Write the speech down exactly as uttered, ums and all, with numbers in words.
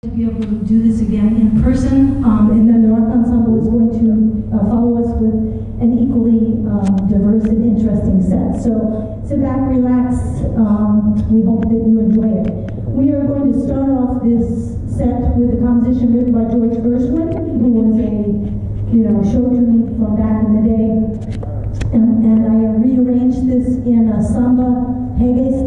To be able to do this again in person, um, and then the rock ensemble is going to uh, follow us with an equally um, diverse and interesting set. So sit back, relax. Um, we hope that you enjoy it. We are going to start off this set with a composition written by George Gershwin, who was a you know show tune from back in the day, and, and I rearranged this in a samba reggae